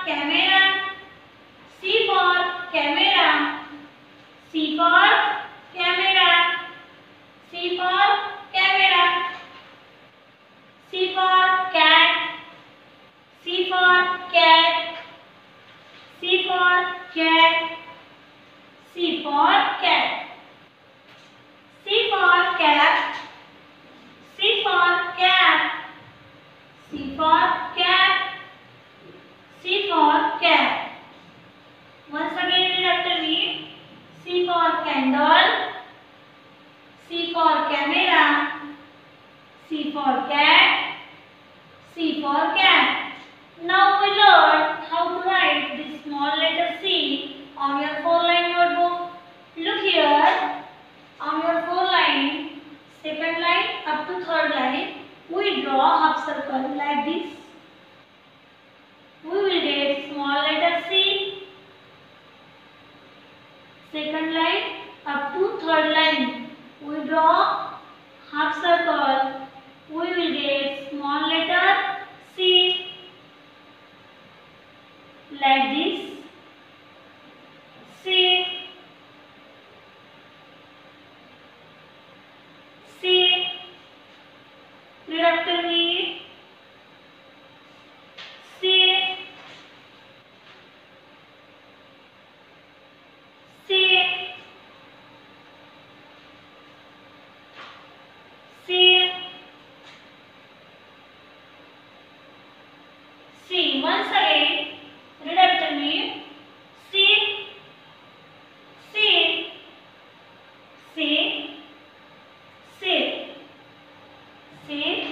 camera. C for camera. C for camera. C for camera. C for cat. C for cat. C for cat. C for cat. C for cat. C for cat. C for cat. C for cat. Once again read after me. C for candle. C for camera. C for cat. C for cat. Now we learn how to write this small letter C on your 4-line notebook. Look here. On your 4-line, second line up to third line, we draw half circle like this. We will get small letter C. Second line up to third line, we draw half circle. We will get small letter C like this. C. C. Read after me. C. C. C. C. Once again, read after me. C. C. C. C. C.